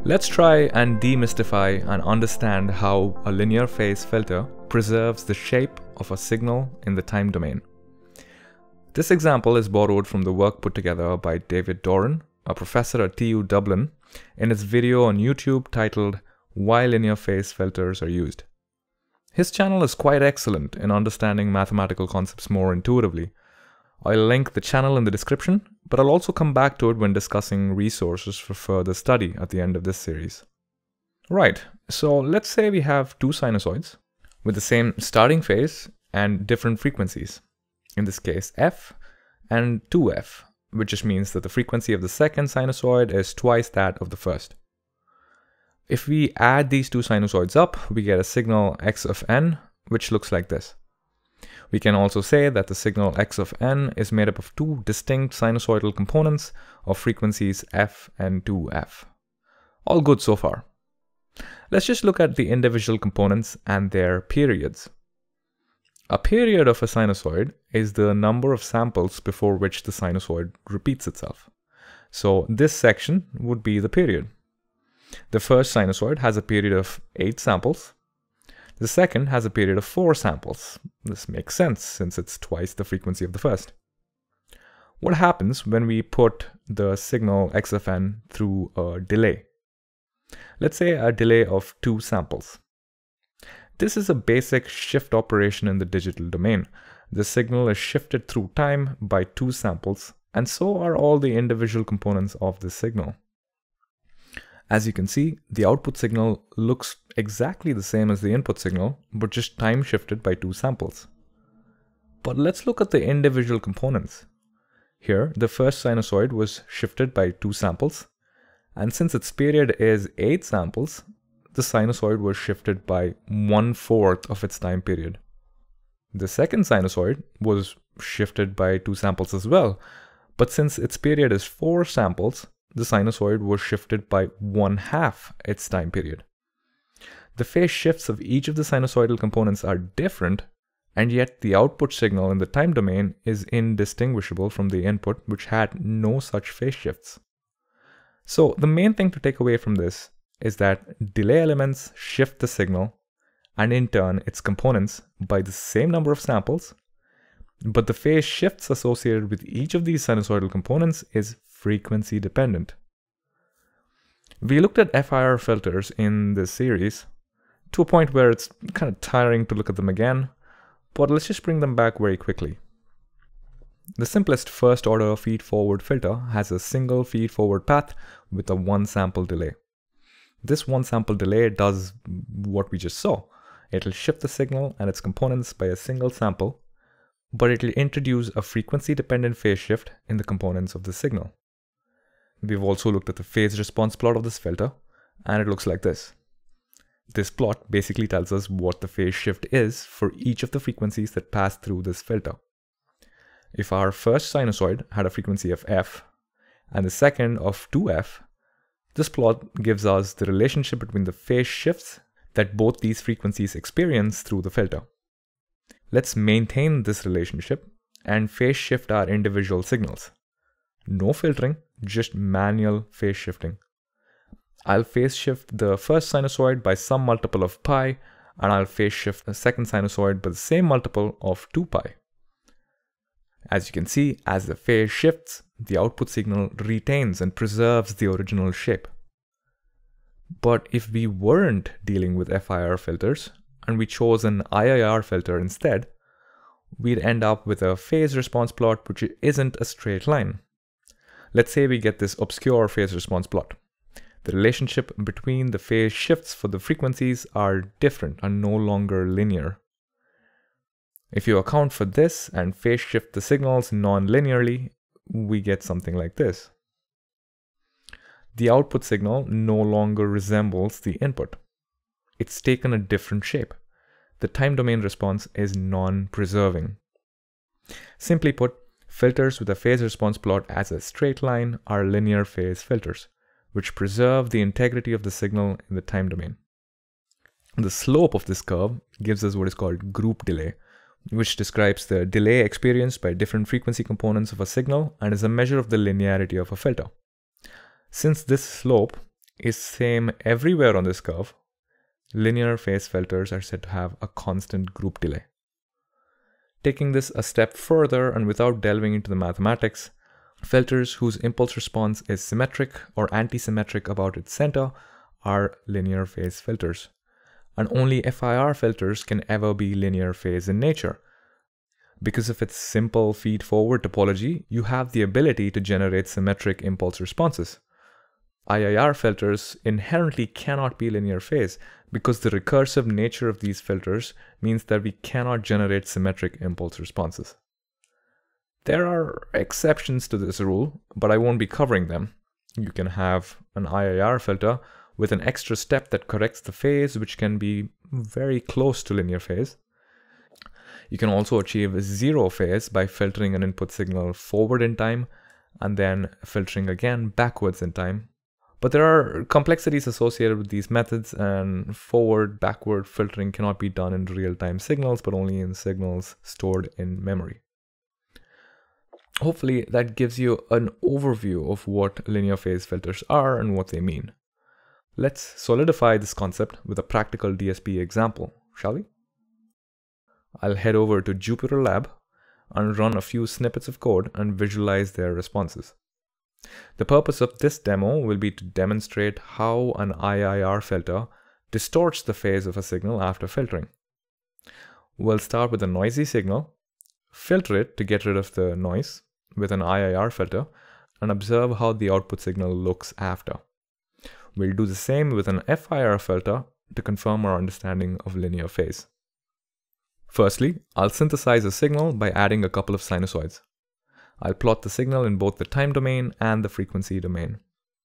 Let's try and demystify and understand how a linear phase filter preserves the shape of a signal in the time domain. This example is borrowed from the work put together by David Dorran, a professor at TU Dublin, in his video on YouTube titled "Why Linear Phase Filters Are Used." His channel is quite excellent in understanding mathematical concepts more intuitively. I'll link the channel in the description, but I'll also come back to it when discussing resources for further study at the end of this series. Right, so let's say we have two sinusoids with the same starting phase and different frequencies. In this case, f and 2f, which just means that the frequency of the second sinusoid is twice that of the first. If we add these two sinusoids up, we get a signal x of n, which looks like this. We can also say that the signal x of n is made up of two distinct sinusoidal components of frequencies f and 2f. All good so far. Let's just look at the individual components and their periods. A period of a sinusoid is the number of samples before which the sinusoid repeats itself. So this section would be the period. The first sinusoid has a period of 8 samples. The second has a period of 4 samples. This makes sense since it's twice the frequency of the first. What happens when we put the signal x of n through a delay? Let's say a delay of 2 samples. This is a basic shift operation in the digital domain. The signal is shifted through time by 2 samples, and so are all the individual components of the signal. As you can see, the output signal looks exactly the same as the input signal, but just time shifted by 2 samples. But let's look at the individual components. Here, the first sinusoid was shifted by 2 samples, and since its period is 8 samples, the sinusoid was shifted by 1/4 of its time period. The second sinusoid was shifted by 2 samples as well, but since its period is 4 samples, the sinusoid was shifted by 1/2 its time period. The phase shifts of each of the sinusoidal components are different, and yet the output signal in the time domain is indistinguishable from the input, which had no such phase shifts. So the main thing to take away from this is that delay elements shift the signal, and in turn its components, by the same number of samples, but the phase shifts associated with each of these sinusoidal components is frequency dependent. We looked at FIR filters in this series to a point where it's kind of tiring to look at them again, but let's just bring them back very quickly. The simplest first order feed-forward filter has a single feed-forward path with a 1 sample delay. This 1 sample delay does what we just saw. It'll shift the signal and its components by a single sample, but it'll introduce a frequency-dependent phase shift in the components of the signal. We've also looked at the phase response plot of this filter, and it looks like this. This plot basically tells us what the phase shift is for each of the frequencies that pass through this filter. If our first sinusoid had a frequency of f, and the second of 2f, this plot gives us the relationship between the phase shifts that both these frequencies experience through the filter. Let's maintain this relationship and phase shift our individual signals. No filtering, just manual phase shifting. I'll phase shift the first sinusoid by some multiple of pi, and I'll phase shift the second sinusoid by the same multiple of 2 pi. As you can see, as the phase shifts, the output signal retains and preserves the original shape. But if we weren't dealing with FIR filters, and we chose an IIR filter instead, we'd end up with a phase response plot which isn't a straight line. Let's say we get this obscure phase response plot. The relationship between the phase shifts for the frequencies are different and no longer linear. If you account for this and phase shift the signals non-linearly, we get something like this. The output signal no longer resembles the input. It's taken a different shape. The time domain response is non-preserving. Simply put, filters with a phase response plot as a straight line are linear phase filters, which preserve the integrity of the signal in the time domain. The slope of this curve gives us what is called group delay, which describes the delay experienced by different frequency components of a signal and is a measure of the linearity of a filter. Since this slope is same everywhere on this curve, linear phase filters are said to have a constant group delay. Taking this a step further and without delving into the mathematics, filters whose impulse response is symmetric or anti-symmetric about its center are linear phase filters. And only FIR filters can ever be linear phase in nature. Because of its simple feed-forward topology, you have the ability to generate symmetric impulse responses. IIR filters inherently cannot be linear phase because the recursive nature of these filters means that we cannot generate symmetric impulse responses. There are exceptions to this rule, but I won't be covering them. You can have an IIR filter with an extra step that corrects the phase, which can be very close to linear phase. You can also achieve zero phase by filtering an input signal forward in time and then filtering again backwards in time. But there are complexities associated with these methods, and forward-backward filtering cannot be done in real-time signals, but only in signals stored in memory. Hopefully that gives you an overview of what linear phase filters are and what they mean. Let's solidify this concept with a practical DSP example, shall we? I'll head over to Jupyter Lab and run a few snippets of code and visualize their responses. The purpose of this demo will be to demonstrate how an IIR filter distorts the phase of a signal after filtering. We'll start with a noisy signal, filter it to get rid of the noise with an IIR filter, and observe how the output signal looks after. We'll do the same with an FIR filter to confirm our understanding of linear phase. Firstly, I'll synthesize a signal by adding a couple of sinusoids. I'll plot the signal in both the time domain and the frequency domain.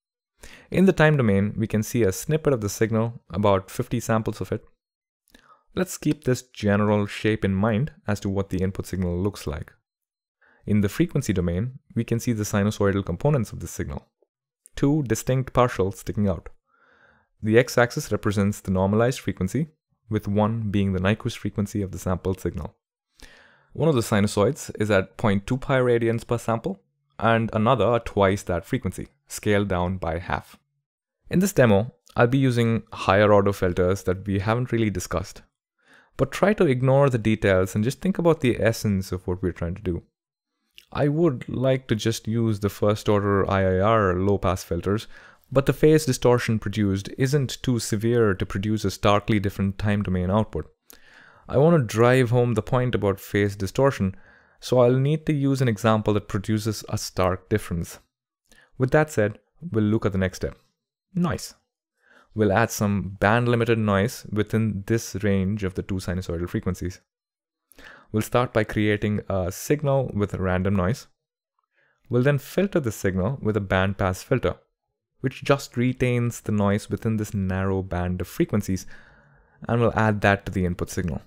In the time domain, we can see a snippet of the signal, about 50 samples of it. Let's keep this general shape in mind as to what the input signal looks like. In the frequency domain, we can see the sinusoidal components of the signal, two distinct partials sticking out. The x-axis represents the normalized frequency, with one being the Nyquist frequency of the sampled signal. One of the sinusoids is at 0.2 pi radians per sample, and another at twice that frequency, scaled down by half. In this demo, I'll be using higher order filters that we haven't really discussed. But try to ignore the details and just think about the essence of what we're trying to do. I would like to just use the first order IIR low-pass filters, but the phase distortion produced isn't too severe to produce a starkly different time domain output. I want to drive home the point about phase distortion, so I'll need to use an example that produces a stark difference. With that said, we'll look at the next step, noise. We'll add some band-limited noise within this range of the two sinusoidal frequencies. We'll start by creating a signal with a random noise. We'll then filter the signal with a bandpass filter, which just retains the noise within this narrow band of frequencies, and we'll add that to the input signal.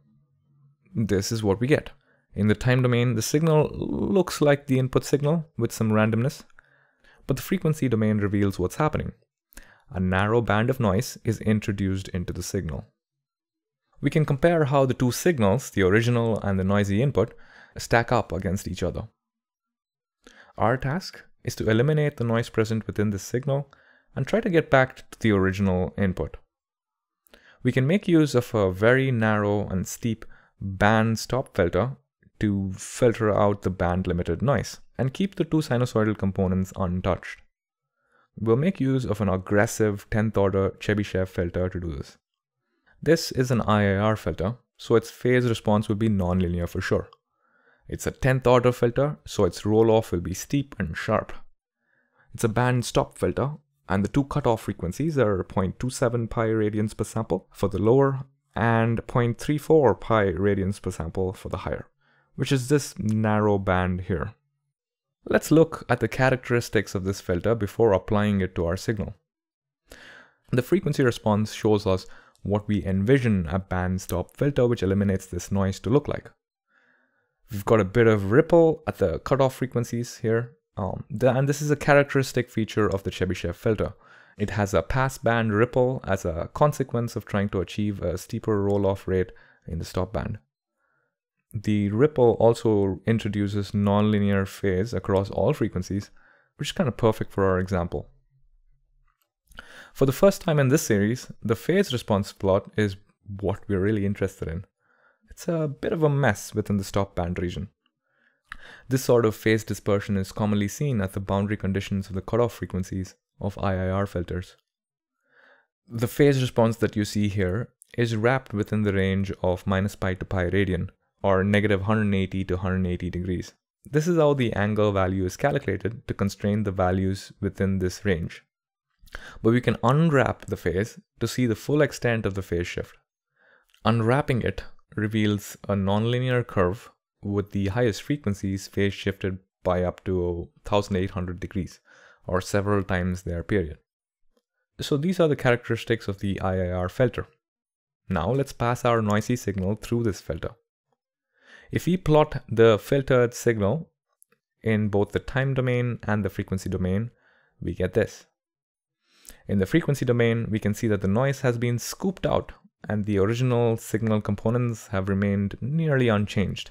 This is what we get. In the time domain, the signal looks like the input signal with some randomness, but the frequency domain reveals what's happening. A narrow band of noise is introduced into the signal. We can compare how the two signals, the original and the noisy input, stack up against each other. Our task is to eliminate the noise present within this signal and try to get back to the original input. We can make use of a very narrow and steep band stop filter to filter out the band limited noise and keep the two sinusoidal components untouched. We'll make use of an aggressive 10th order Chebyshev filter to do this. This is an IIR filter, so its phase response will be nonlinear for sure. It's a 10th order filter, so its roll-off will be steep and sharp. It's a band stop filter, and the two cutoff frequencies are 0.27 pi radians per sample for the lower and 0.34 pi radians per sample for the higher, which is this narrow band here. Let's look at the characteristics of this filter before applying it to our signal. The frequency response shows us what we envision a band stop filter which eliminates this noise to look like. We've got a bit of ripple at the cutoff frequencies here, and this is a characteristic feature of the Chebyshev filter. It has a pass band ripple as a consequence of trying to achieve a steeper roll-off rate in the stop band. The ripple also introduces nonlinear phase across all frequencies, which is kind of perfect for our example. For the first time in this series, the phase response plot is what we're really interested in. It's a bit of a mess within the stop band region. This sort of phase dispersion is commonly seen at the boundary conditions of the cutoff frequencies of IIR filters. The phase response that you see here is wrapped within the range of -pi to pi radian, or -180 to 180 degrees. This is how the angle value is calculated to constrain the values within this range. But we can unwrap the phase to see the full extent of the phase shift. Unwrapping it reveals a nonlinear curve with the highest frequencies phase shifted by up to 1800 degrees, or several times their period. So these are the characteristics of the IIR filter. Now let's pass our noisy signal through this filter. If we plot the filtered signal in both the time domain and the frequency domain, we get this. In the frequency domain, we can see that the noise has been scooped out and the original signal components have remained nearly unchanged.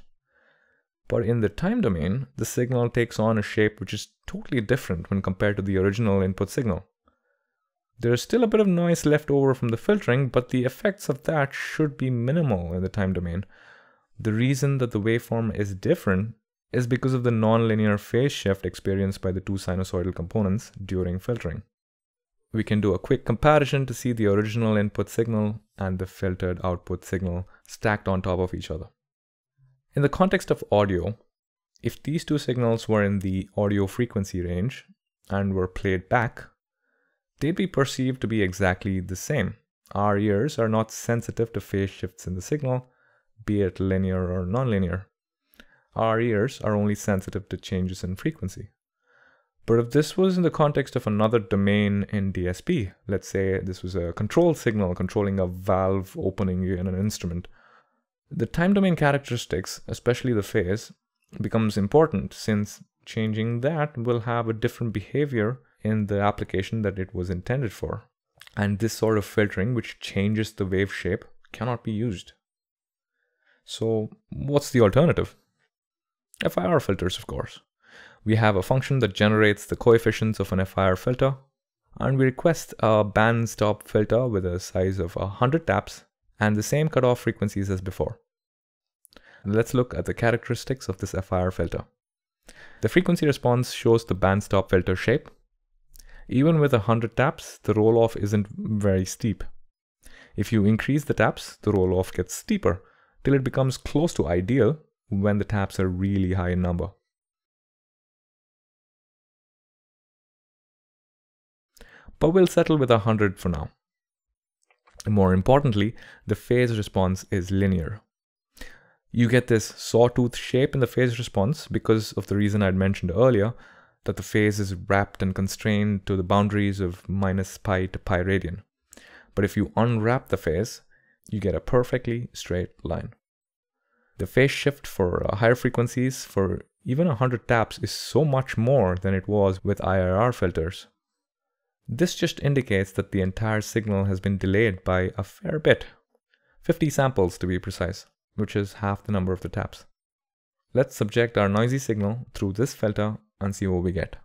But in the time domain, the signal takes on a shape which is totally different when compared to the original input signal. There is still a bit of noise left over from the filtering, but the effects of that should be minimal in the time domain. The reason that the waveform is different is because of the nonlinear phase shift experienced by the two sinusoidal components during filtering. We can do a quick comparison to see the original input signal and the filtered output signal stacked on top of each other. In the context of audio, if these two signals were in the audio frequency range and were played back, they'd be perceived to be exactly the same. Our ears are not sensitive to phase shifts in the signal, be it linear or nonlinear. Our ears are only sensitive to changes in frequency. But if this was in the context of another domain in DSP, let's say this was a control signal controlling a valve opening in an instrument, the time domain characteristics, especially the phase, becomes important since changing that will have a different behavior in the application that it was intended for. And this sort of filtering, which changes the wave shape, cannot be used. So what's the alternative? FIR filters, of course. We have a function that generates the coefficients of an FIR filter, and we request a band stop filter with a size of 100 taps and the same cutoff frequencies as before. Let's look at the characteristics of this FIR filter. The frequency response shows the band stop filter shape. Even with 100 taps, the roll-off isn't very steep. If you increase the taps, the roll-off gets steeper till it becomes close to ideal when the taps are really high in number. But we'll settle with 100 for now. More importantly, the phase response is linear. You get this sawtooth shape in the phase response because of the reason I'd mentioned earlier, that the phase is wrapped and constrained to the boundaries of -pi to pi radian. But if you unwrap the phase, you get a perfectly straight line. The phase shift for higher frequencies for even 100 taps is so much more than it was with IIR filters. This just indicates that the entire signal has been delayed by a fair bit, 50 samples to be precise, which is half the number of the taps. Let's subject our noisy signal through this filter and see what we get.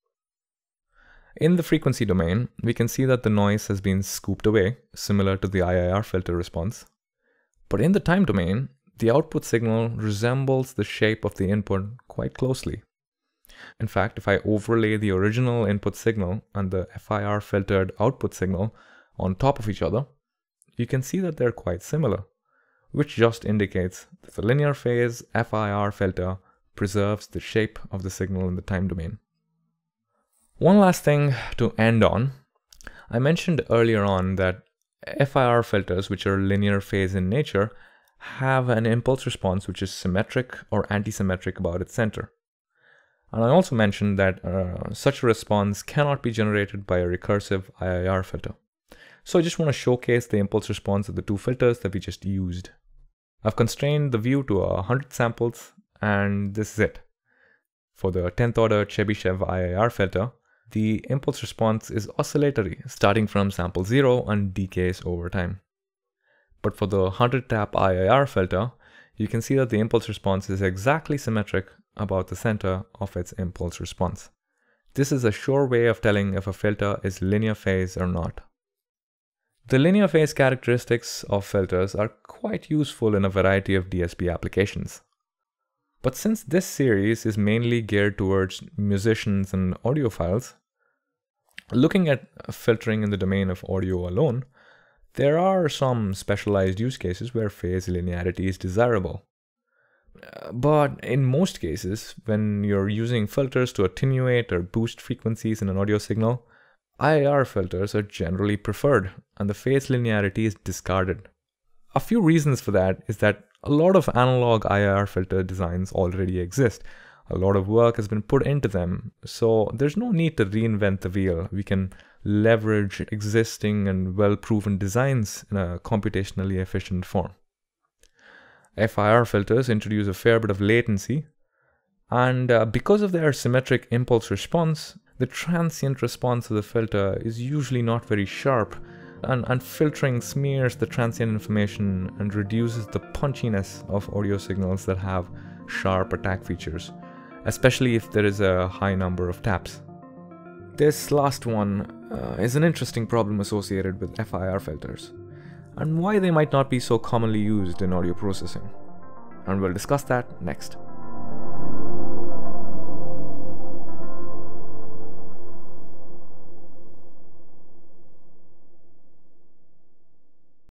In the frequency domain, we can see that the noise has been scooped away, similar to the IIR filter response. But in the time domain, the output signal resembles the shape of the input quite closely. In fact, if I overlay the original input signal and the FIR filtered output signal on top of each other, you can see that they're quite similar, which just indicates that the linear phase FIR filter preserves the shape of the signal in the time domain. One last thing to end on. I mentioned earlier on that FIR filters, which are linear phase in nature, have an impulse response which is symmetric or antisymmetric about its center. And I also mentioned that such a response cannot be generated by a recursive IIR filter. So I just want to showcase the impulse response of the two filters that we just used. I've constrained the view to 100 samples, and this is it. For the 10th order Chebyshev IIR filter, the impulse response is oscillatory, starting from sample 0 and decays over time. But for the 100 tap IIR filter, you can see that the impulse response is exactly symmetric about the center of its impulse response. This is a sure way of telling if a filter is linear phase or not. The linear phase characteristics of filters are quite useful in a variety of DSP applications. But since this series is mainly geared towards musicians and audiophiles, looking at filtering in the domain of audio alone, there are some specialized use cases where phase linearity is desirable. But in most cases, when you're using filters to attenuate or boost frequencies in an audio signal, IIR filters are generally preferred and the phase linearity is discarded. A few reasons for that is that a lot of analog IIR filter designs already exist. A lot of work has been put into them, so there's no need to reinvent the wheel. We can leverage existing and well-proven designs in a computationally efficient form. FIR filters introduce a fair bit of latency, and because of their symmetric impulse response, the transient response of the filter is usually not very sharp, and filtering smears the transient information and reduces the punchiness of audio signals that have sharp attack features, especially if there is a high number of taps. This last one is an interesting problem associated with FIR filters, and why they might not be so commonly used in audio processing. And we'll discuss that next.